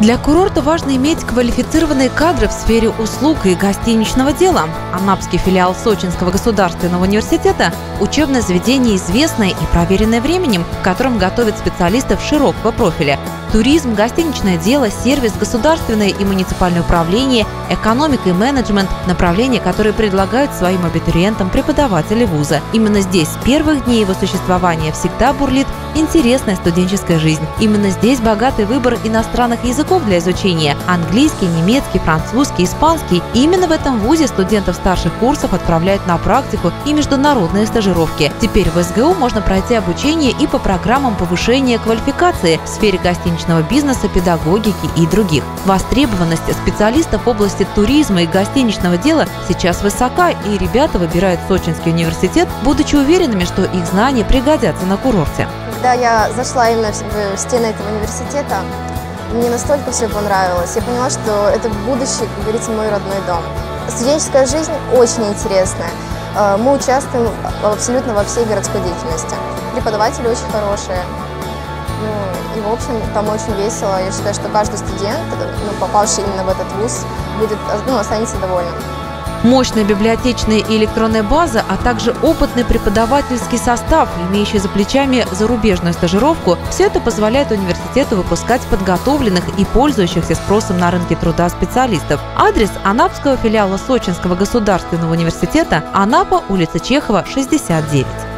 Для курорта важно иметь квалифицированные кадры в сфере услуг и гостиничного дела. Анапский филиал Сочинского государственного университета – учебное заведение, известное и проверенное временем, в котором готовят специалистов широкого профиля. Туризм, гостиничное дело, сервис, государственное и муниципальное управление, экономика и менеджмент – направления, которые предлагают своим абитуриентам преподаватели вуза. Именно здесь с первых дней его существования всегда бурлит интересная студенческая жизнь. Именно здесь богатый выбор иностранных языков для изучения – английский, немецкий, французский, испанский. И именно в этом вузе студентов старших курсов отправляют на практику и международные стажировки. Теперь в СГУ можно пройти обучение и по программам повышения квалификации в сфере гостиничного бизнеса, педагогики и других. Востребованность специалистов в области туризма и гостиничного дела сейчас высока, и ребята выбирают Сочинский университет, будучи уверенными, что их знания пригодятся на курорте. Когда я зашла именно в стены этого университета, мне настолько все понравилось. Я поняла, что это будущее, как говорится, мой родной дом. Студенческая жизнь очень интересная. Мы участвуем абсолютно во всей городской деятельности. Преподаватели очень хорошие. И, в общем, там очень весело. Я считаю, что каждый студент, попавший именно в этот вуз, останется довольным. Мощная библиотечная и электронная база, а также опытный преподавательский состав, имеющий за плечами зарубежную стажировку – все это позволяет университету выпускать подготовленных и пользующихся спросом на рынке труда специалистов. Адрес Анапского филиала Сочинского государственного университета – Анапа, улица Чехова, 69.